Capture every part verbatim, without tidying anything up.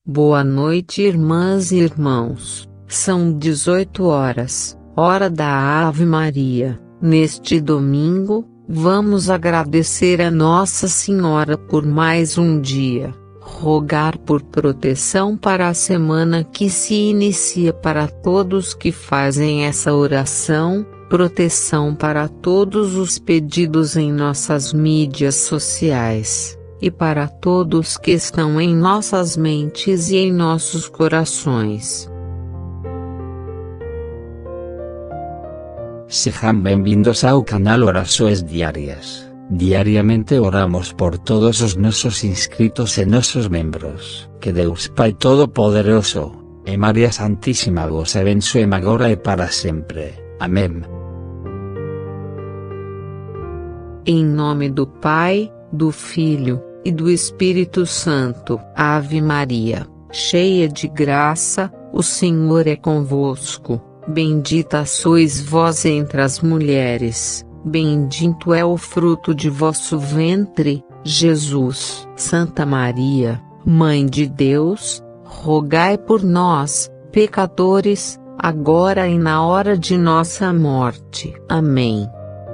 Boa noite, irmãs e irmãos. São dezoito horas, hora da Ave Maria. Neste domingo, vamos agradecer a Nossa Senhora por mais um dia, rogar por proteção para a semana que se inicia para todos que fazem essa oração, proteção para todos os pedidos em nossas mídias sociais, e para todos que estão em nossas mentes e em nossos corações. Sejam bem-vindos ao canal Orações Diárias. Diariamente oramos por todos os nossos inscritos e nossos membros. Que Deus Pai Todo-Poderoso, e Maria Santíssima vos abençoe agora e para sempre. Amém. Em nome do Pai, do Filho e do Espírito Santo. Ave Maria, cheia de graça, o Senhor é convosco. Bendita sois vós entre as mulheres, bendito é o fruto de vosso ventre, Jesus. Santa Maria, Mãe de Deus, rogai por nós, pecadores, agora e na hora de nossa morte. Amém.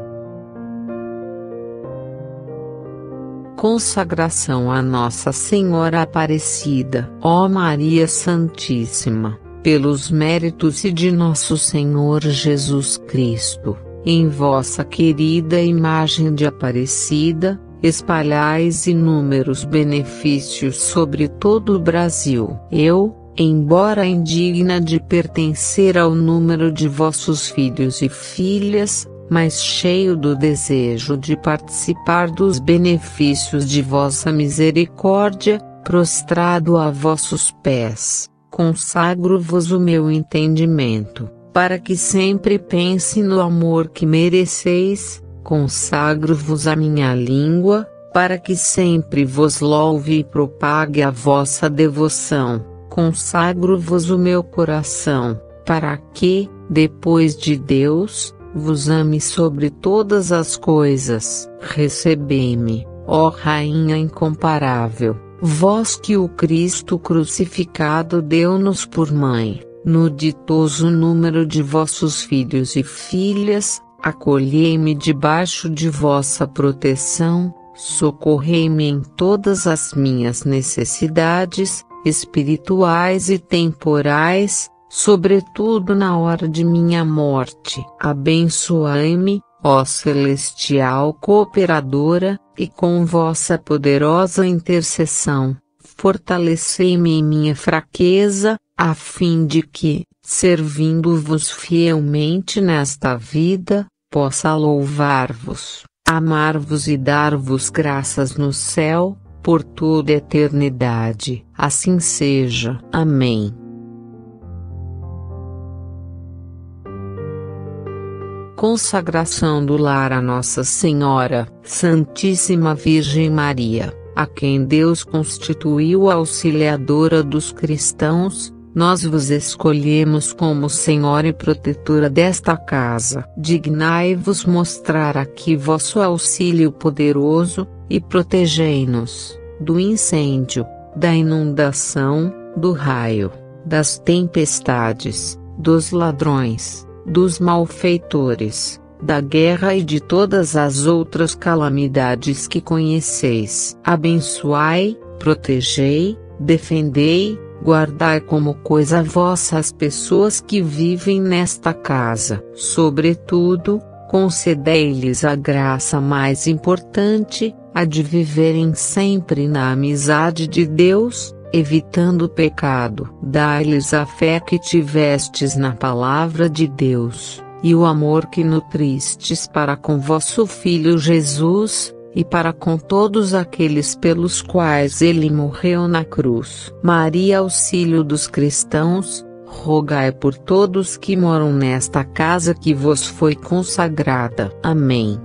Consagração a Nossa Senhora Aparecida. Ó Maria Santíssima, pelos méritos e de nosso Senhor Jesus Cristo, em vossa querida imagem de Aparecida, espalhais inúmeros benefícios sobre todo o Brasil. Eu, embora indigna de pertencer ao número de vossos filhos e filhas, mas cheio do desejo de participar dos benefícios de vossa misericórdia, prostrado a vossos pés, consagro-vos o meu entendimento, para que sempre pense no amor que mereceis. Consagro-vos a minha língua, para que sempre vos louve e propague a vossa devoção. Consagro-vos o meu coração, para que, depois de Deus, vos ame sobre todas as coisas. Recebei-me, ó Rainha incomparável, vós que o Cristo crucificado deu-nos por mãe, no ditoso número de vossos filhos e filhas, acolhei-me debaixo de vossa proteção, socorrei-me em todas as minhas necessidades, espirituais e temporais, sobretudo na hora de minha morte. Abençoai-me, ó celestial cooperadora, e com vossa poderosa intercessão, fortalecei-me em minha fraqueza, a fim de que, servindo-vos fielmente nesta vida, possa louvar-vos, amar-vos e dar-vos graças no céu, por toda a eternidade. Assim seja. Amém. Consagração do lar a Nossa Senhora, Santíssima Virgem Maria, a quem Deus constituiu a auxiliadora dos cristãos, nós vos escolhemos como Senhora e protetora desta casa. Dignai-vos mostrar aqui vosso auxílio poderoso, e protegei-nos do incêndio, da inundação, do raio, das tempestades, dos ladrões, dos malfeitores, da guerra e de todas as outras calamidades que conheceis. Abençoai, protegei, defendei, guardai como coisa vossa as pessoas que vivem nesta casa. Sobretudo, concedei-lhes a graça mais importante, a de viverem sempre na amizade de Deus, evitando o pecado. Dai-lhes a fé que tivestes na palavra de Deus, e o amor que nutristes para com vosso Filho Jesus, e para com todos aqueles pelos quais ele morreu na cruz. Maria, auxílio dos cristãos, rogai por todos que moram nesta casa que vos foi consagrada. Amém.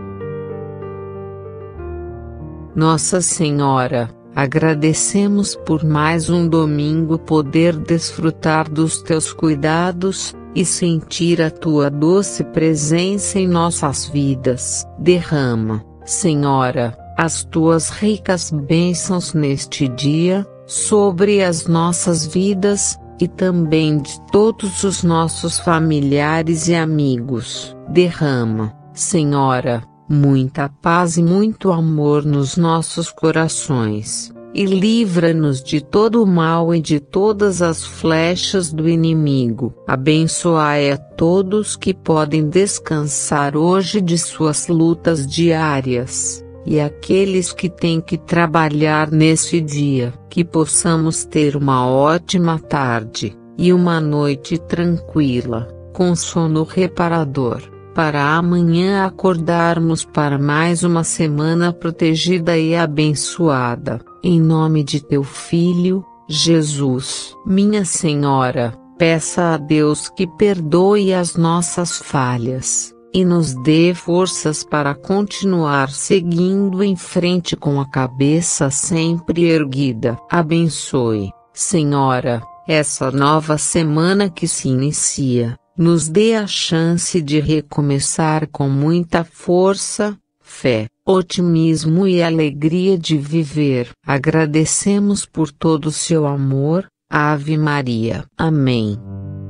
Nossa Senhora, agradecemos por mais um domingo poder desfrutar dos teus cuidados, e sentir a tua doce presença em nossas vidas. Derrama, Senhora, as tuas ricas bênçãos neste dia, sobre as nossas vidas, e também de todos os nossos familiares e amigos. Derrama, Senhora, muita paz e muito amor nos nossos corações, e livra-nos de todo o mal e de todas as flechas do inimigo. Abençoai a todos que podem descansar hoje de suas lutas diárias, e aqueles que têm que trabalhar neste dia, que possamos ter uma ótima tarde, e uma noite tranquila, com sono reparador, para amanhã acordarmos para mais uma semana protegida e abençoada, em nome de teu Filho, Jesus. Minha Senhora, peça a Deus que perdoe as nossas falhas, e nos dê forças para continuar seguindo em frente com a cabeça sempre erguida. Abençoe, Senhora, essa nova semana que se inicia, nos dê a chance de recomeçar com muita força, fé, otimismo e alegria de viver. Agradecemos por todo o seu amor. Ave Maria. Amém.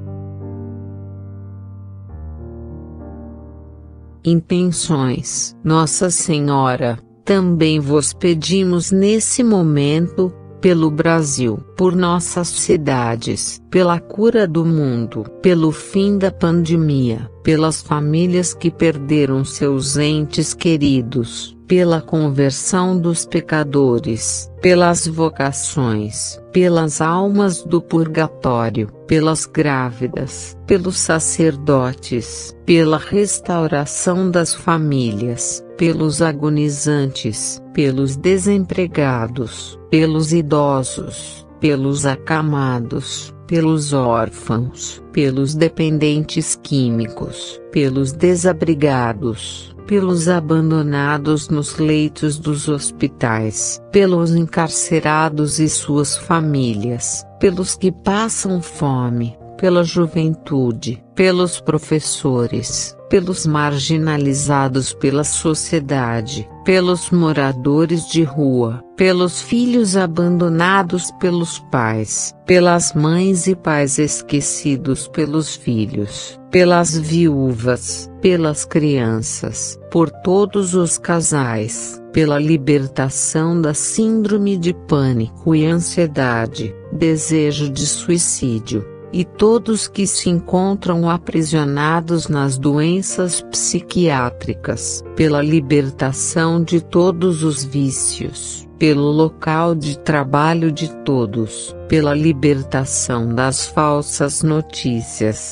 Intenções. Nossa Senhora, também vos pedimos nesse momento, pelo Brasil, por nossas cidades, pela cura do mundo, pelo fim da pandemia, pelas famílias que perderam seus entes queridos, pela conversão dos pecadores, pelas vocações, pelas almas do purgatório, pelas grávidas, pelos sacerdotes, pela restauração das famílias, pelos agonizantes, pelos desempregados, pelos idosos, pelos acamados, pelos órfãos, pelos dependentes químicos, pelos desabrigados, pelos abandonados nos leitos dos hospitais, pelos encarcerados e suas famílias, pelos que passam fome, pela juventude, pelos professores, pelos marginalizados pela sociedade, pelos moradores de rua, pelos filhos abandonados pelos pais, pelas mães e pais esquecidos pelos filhos, pelas viúvas, pelas crianças, por todos os casais, pela libertação da síndrome de pânico e ansiedade, desejo de suicídio, e todos que se encontram aprisionados nas doenças psiquiátricas, pela libertação de todos os vícios, pelo local de trabalho de todos, pela libertação das falsas notícias,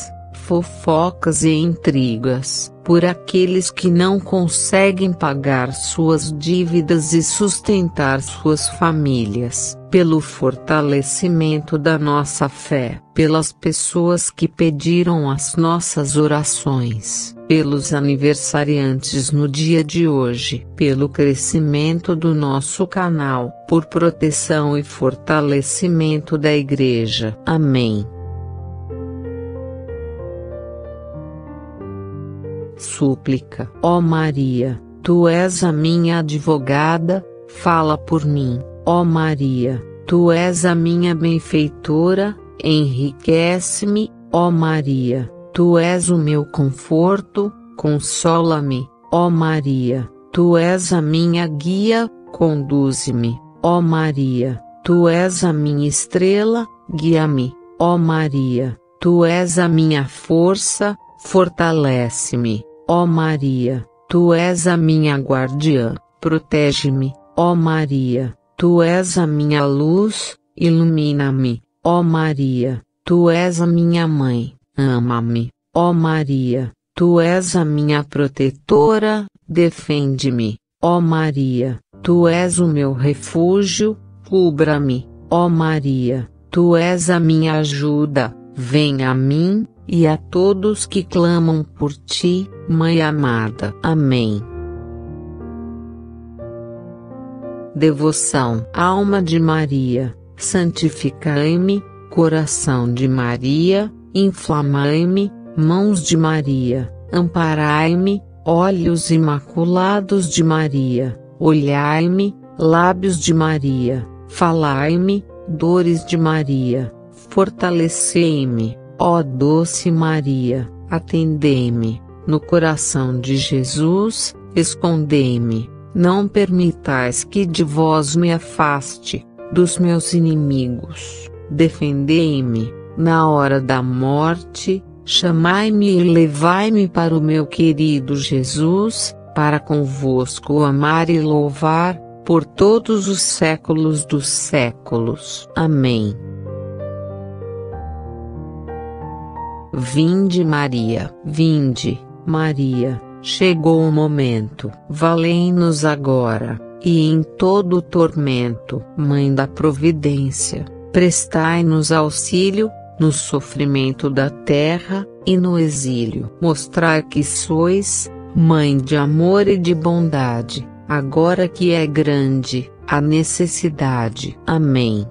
fofocas e intrigas, por aqueles que não conseguem pagar suas dívidas e sustentar suas famílias, pelo fortalecimento da nossa fé, pelas pessoas que pediram as nossas orações, pelos aniversariantes no dia de hoje, pelo crescimento do nosso canal, por proteção e fortalecimento da Igreja. Amém. Súplica. Ó Maria, tu és a minha advogada, fala por mim. Ó Maria, tu és a minha benfeitora, enriquece-me. Ó Maria, tu és o meu conforto, consola-me. Ó Maria, tu és a minha guia, conduze-me. Ó Maria, tu és a minha estrela, guia-me. Ó Maria, tu és a minha força, fortalece-me. Ó Maria, tu és a minha guardiã, protege-me. Ó Maria, tu és a minha luz, ilumina-me. Ó Maria, tu és a minha mãe, ama-me. Ó Maria, tu és a minha protetora, defende-me. Ó Maria, tu és o meu refúgio, cubra-me. Ó Maria, tu és a minha ajuda, vem a mim, e a todos que clamam por ti, Mãe amada. Amém. Devoção. Alma de Maria, santificai-me, coração de Maria, inflamai-me, mãos de Maria, amparai-me, olhos imaculados de Maria, olhai-me, lábios de Maria, falai-me, Dores de Maria, fortalecei-me, ó doce Maria, atendei-me, no coração de Jesus, escondei-me, não permitais que de vós me afaste, dos meus inimigos, defendei-me, na hora da morte, chamai-me e levai-me para o meu querido Jesus, para convosco o amar e louvar, por todos os séculos dos séculos. Amém. Vinde Maria, vinde, Maria, chegou o momento, valei-nos agora, e em todo o tormento, Mãe da Providência, prestai-nos auxílio, no sofrimento da terra, e no exílio. Mostrai que sois, Mãe de amor e de bondade, agora que é grande a necessidade. Amém.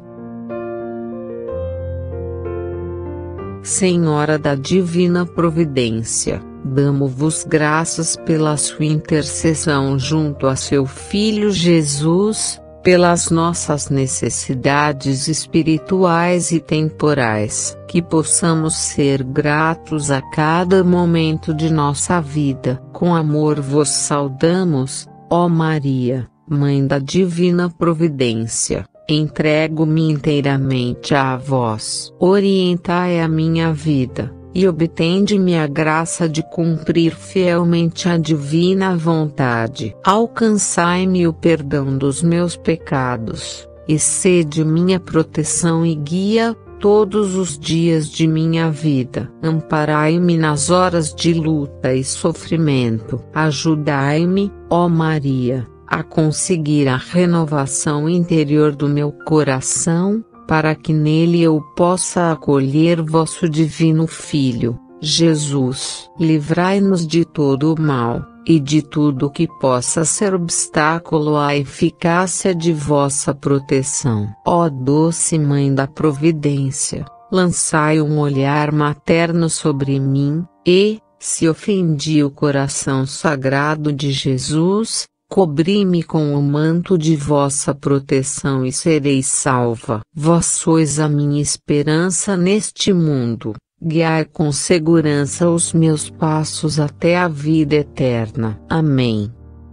Senhora da Divina Providência, damo-vos graças pela sua intercessão junto a seu Filho Jesus, pelas nossas necessidades espirituais e temporais, que possamos ser gratos a cada momento de nossa vida. Com amor vos saudamos, ó Maria, Mãe da Divina Providência. Entrego-me inteiramente a vós. Orientai a minha vida, e obtende-me a graça de cumprir fielmente a divina vontade. Alcançai-me o perdão dos meus pecados, e sede minha proteção e guia, todos os dias de minha vida. Amparai-me nas horas de luta e sofrimento. Ajudai-me, ó Maria, a conseguir a renovação interior do meu coração, para que nele eu possa acolher vosso divino Filho, Jesus. Livrai-nos de todo o mal, e de tudo que possa ser obstáculo à eficácia de vossa proteção. Ó doce Mãe da Providência, lançai um olhar materno sobre mim, e, se ofendi o coração sagrado de Jesus, cobri-me com o manto de vossa proteção e serei salva. Vós sois a minha esperança neste mundo, guiai com segurança os meus passos até a vida eterna. Amém.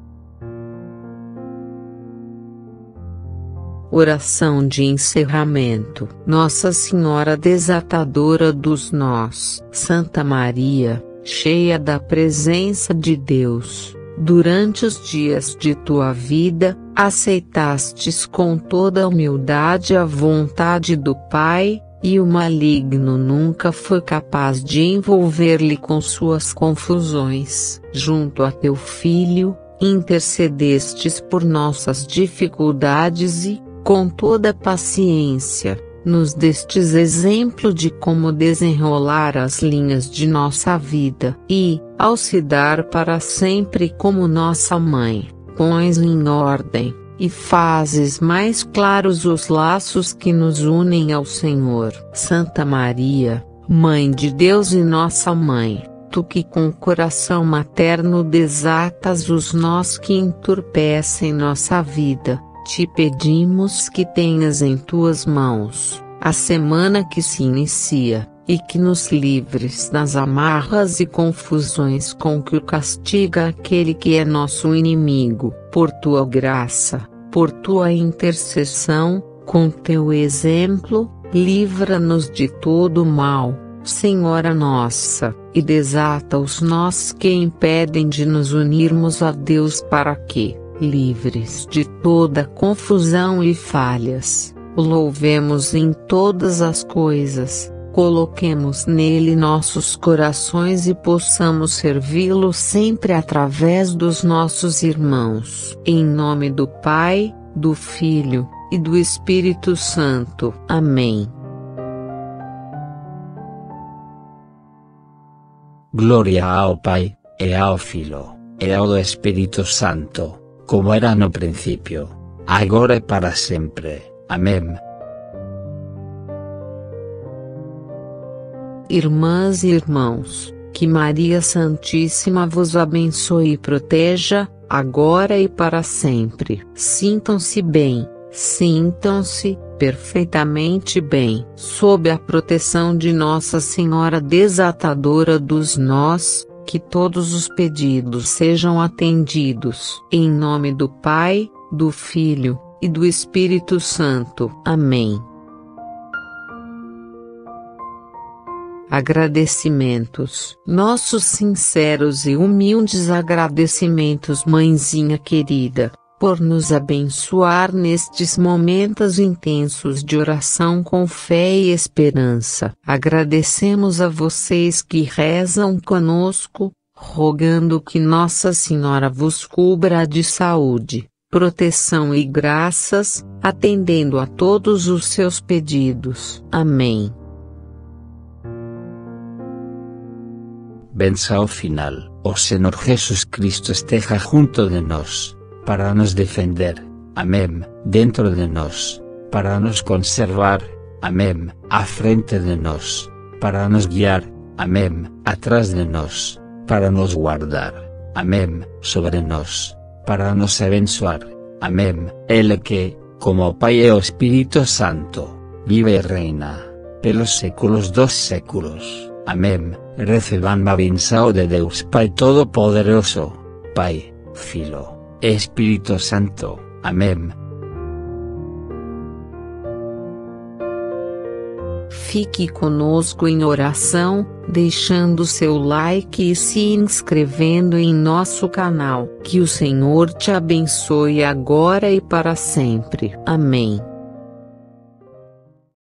Oração de encerramento. Nossa Senhora desatadora dos nós, Santa Maria, cheia da presença de Deus, durante os dias de tua vida, aceitastes com toda humildade a vontade do Pai, e o maligno nunca foi capaz de envolver-lhe com suas confusões. Junto a teu Filho, intercedestes por nossas dificuldades e, com toda paciência, nos destes exemplo de como desenrolar as linhas de nossa vida, e, ao se dar para sempre como nossa Mãe, pões em ordem, e fazes mais claros os laços que nos unem ao Senhor. Santa Maria, Mãe de Deus e nossa Mãe, tu que com coração materno desatas os nós que entorpecem nossa vida, te pedimos que tenhas em tuas mãos a semana que se inicia, e que nos livres das amarras e confusões com que o castiga aquele que é nosso inimigo. Por tua graça, por tua intercessão, com teu exemplo, livra-nos de todo mal, Senhora nossa, e desata os nós que impedem de nos unirmos a Deus, para que, livres de toda confusão e falhas, o louvemos em todas as coisas, coloquemos nele nossos corações e possamos servi-lo sempre através dos nossos irmãos. Em nome do Pai, do Filho, e do Espírito Santo. Amém. Glória ao Pai, e ao Filho, e ao Espírito Santo, como era no princípio, agora e para sempre. Amém. Irmãs e irmãos, que Maria Santíssima vos abençoe e proteja, agora e para sempre. Sintam-se bem, sintam-se perfeitamente bem, sob a proteção de Nossa Senhora Desatadora dos Nós, que todos os pedidos sejam atendidos. Em nome do Pai, do Filho, e do Espírito Santo. Amém. Agradecimentos. Nossos sinceros e humildes agradecimentos, Mãezinha querida, por nos abençoar nestes momentos intensos de oração com fé e esperança. Agradecemos a vocês que rezam conosco, rogando que Nossa Senhora vos cubra de saúde, proteção e graças, atendendo a todos os seus pedidos. Amém. Benção final. O Senhor Jesus Cristo esteja junto de nós, para nos defender. Amém. Dentro de nós, para nos conservar. Amém. À frente de nós, para nos guiar. Amém. Atrás de nós, para nos guardar. Amém. Sobre nós, para nos abençoar. Amém. Ele que, como o Pai e o Espírito Santo, vive e reina, pelos séculos dos séculos. Amém. Recebam a benção de Deus Pai Todo-Poderoso, Pai, Filho, e Espírito Santo. Amém. Fique conosco em oração, deixando seu like e se inscrevendo em nosso canal. Que o Senhor te abençoe agora e para sempre. Amém.